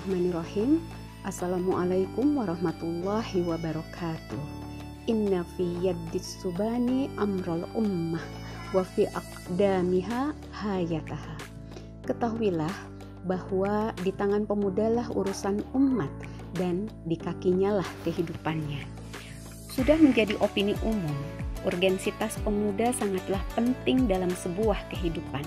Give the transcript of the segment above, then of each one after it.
Bismillahirrahmanirrahim. Assalamualaikum warahmatullahi wabarakatuh. Inna fi yaddis subani amral ummah wa fi aqdamiha hayataha. Ketahuilah bahwa di tangan pemudalah urusan umat dan di kakinya lah kehidupannya. Sudah menjadi opini umum, urgensitas pemuda sangatlah penting dalam sebuah kehidupan.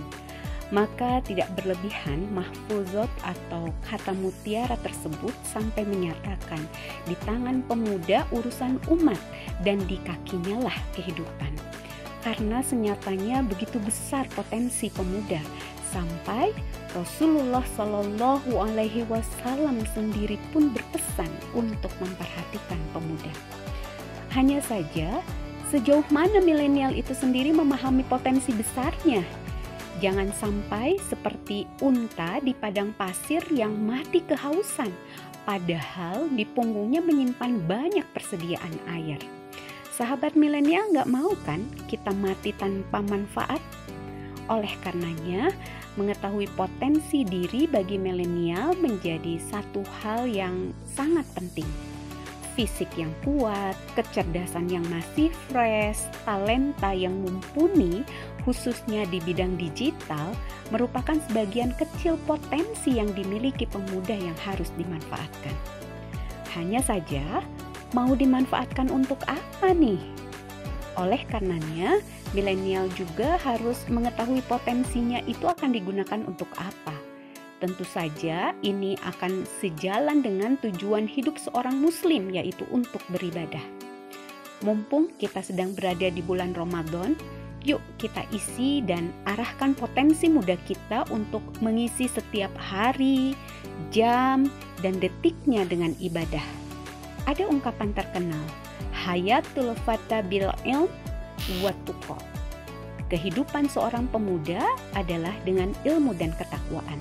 Maka tidak berlebihan mahfuzot atau kata mutiara tersebut sampai menyatakan di tangan pemuda urusan umat dan di kakinya lah kehidupan. Karena senyatanya begitu besar potensi pemuda sampai Rasulullah Shallallahu Alaihi Wasallam sendiri pun berpesan untuk memperhatikan pemuda. Hanya saja sejauh mana milenial itu sendiri memahami potensi besarnya. Jangan sampai seperti unta di padang pasir yang mati kehausan, padahal di punggungnya menyimpan banyak persediaan air. Sahabat milenial gak mau kan kita mati tanpa manfaat? Oleh karenanya, mengetahui potensi diri bagi milenial menjadi satu hal yang sangat penting. Fisik yang kuat, kecerdasan yang masih fresh, talenta yang mumpuni, khususnya di bidang digital, merupakan sebagian kecil potensi yang dimiliki pemuda yang harus dimanfaatkan. Hanya saja, mau dimanfaatkan untuk apa nih? Oleh karenanya, milenial juga harus mengetahui potensinya itu akan digunakan untuk apa. Tentu saja ini akan sejalan dengan tujuan hidup seorang muslim, yaitu untuk beribadah. Mumpung kita sedang berada di bulan Ramadan, yuk kita isi dan arahkan potensi muda kita untuk mengisi setiap hari, jam, dan detiknya dengan ibadah. Ada ungkapan terkenal, hayatul fata bil ilm wa tuqa. Kehidupan seorang pemuda adalah dengan ilmu dan ketakwaan.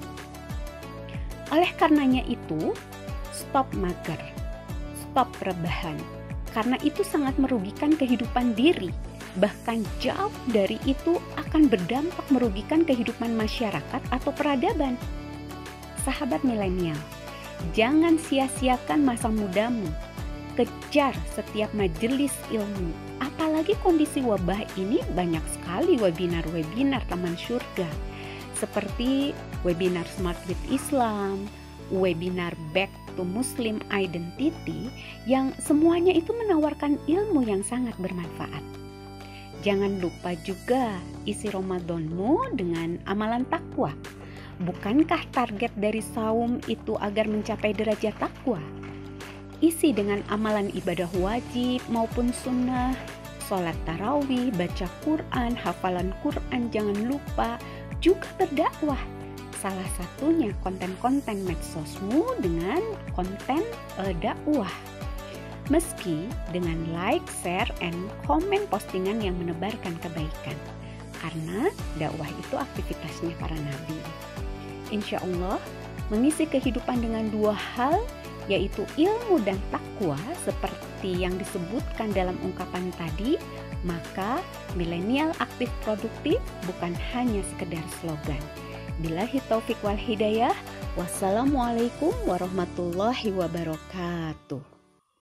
Oleh karenanya itu, stop mager, stop rebahan, karena itu sangat merugikan kehidupan diri. Bahkan jauh dari itu akan berdampak merugikan kehidupan masyarakat atau peradaban. Sahabat milenial, jangan sia-siakan masa mudamu. Kejar setiap majelis ilmu. Apalagi kondisi wabah ini banyak sekali webinar-webinar taman surga. Seperti webinar Smart with Islam, webinar Back to Muslim Identity, yang semuanya itu menawarkan ilmu yang sangat bermanfaat. Jangan lupa juga isi Ramadanmu dengan amalan takwa. Bukankah target dari saum itu agar mencapai derajat takwa? Isi dengan amalan ibadah wajib maupun sunnah, sholat tarawih, baca Quran, hafalan Quran jangan lupa, juga berdakwah. Salah satunya konten-konten medsosmu dengan konten dakwah. Meski dengan like, share, and komen postingan yang menebarkan kebaikan. Karena dakwah itu aktivitasnya para nabi. Insya Allah, mengisi kehidupan dengan dua hal, yaitu ilmu dan takwa, seperti yang disebutkan dalam ungkapan tadi, maka milenial aktif produktif bukan hanya sekedar slogan. Billahi taufik wal hidayah. Wassalamualaikum warahmatullahi wabarakatuh.